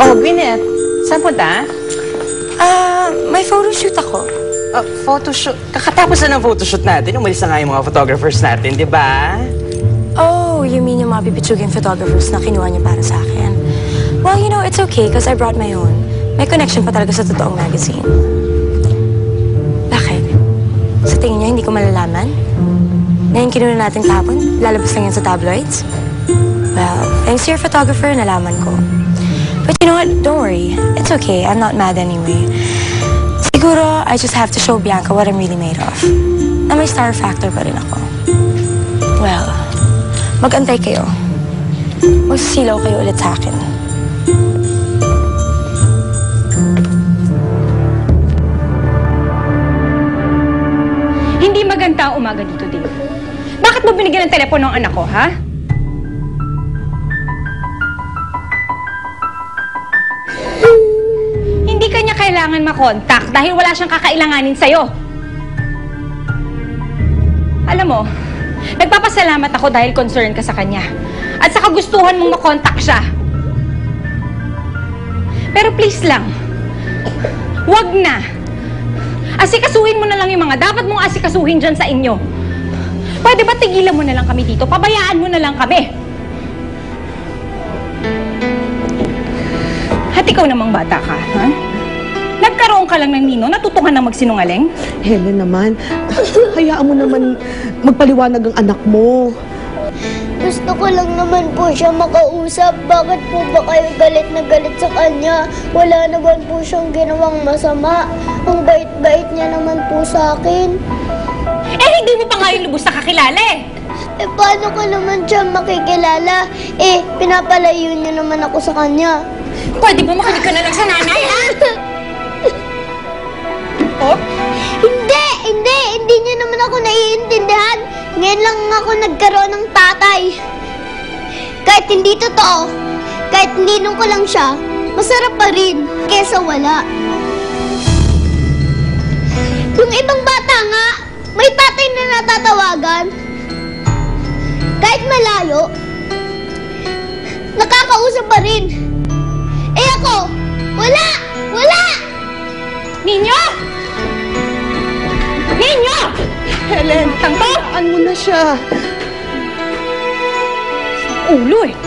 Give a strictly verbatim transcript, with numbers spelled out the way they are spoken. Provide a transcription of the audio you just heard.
Oh, Gwyneth. Saan punta? Ah, may photoshoot ako. Uh, photoshoot. Kakatapos na ng photoshoot natin, umalis na nga yung mga photographers natin, di ba? Oh, you mean yung mga pipitsuging photographers na kinuha niyo para sa akin? Well, you know, it's okay because I brought my own. May connection pa talaga sa totoong magazine. Bakit? Sa tingin niyo, hindi ko malalaman? Na yung kinuha natin kahapon, lalabas lang yan sa tabloids? Well, thanks to your photographer, nalaman ko. But you know what? Don't worry. It's okay. I'm not mad anyway. Siguro, I just have to show Bianca what I'm really made of. Na may star factor pa rin ako. Well, mag-antay kayo. Magsisilaw kayo ulit sa akin. Hindi maganda ang umaga dito, Dave. Bakit mo binigyan ng telepono ng anak ko, ha? Hindi kanya kailangan makontak dahil wala siyang kakailanganin sa'yo. Alam mo, nagpapasalamat ako dahil concerned ka sa kanya. At sa kagustuhan mong makontak siya. Pero please lang, wag na. Asikasuhin mo na lang yung mga dapat mong asikasuhin dyan sa inyo. Pwede ba tigilan mo na lang kami dito? Pabayaan mo na lang kami. At ikaw namang bata ka, ha? Nagkaroon ka lang ng nino, natutuhan na magsinungaling? Helen naman, hayaan mo naman magpaliwanag ang anak mo. Gusto ko lang naman po siya makausap. Bakit po ba kayo galit na galit sa kanya? Wala naman po siyang ginawang masama. Ang bait-bait niya naman po sa akin. Eh, hindi mo pa nga yung lubos na kakilala eh. Eh, paano ko naman siya makikilala? Eh, pinapalayo niya naman ako sa kanya. Pwede ba makinig ka na lang sa nanay, ha? Oh? Hindi! Hindi! Hindi niya naman ako naiintindihan. Ngayon lang ako nagkaroon ng tatay. Kahit hindi totoo, kahit ninong ko lang siya, masarap pa rin kesa wala. Yung ibang bata nga, may tatay na natatawagan. Kahit malayo, nakakausap pa rin. Eh ako, wala! Wala! Ninyo! Ninyo! Helen, Tangto! hayaan mo na siya. Ulo eh.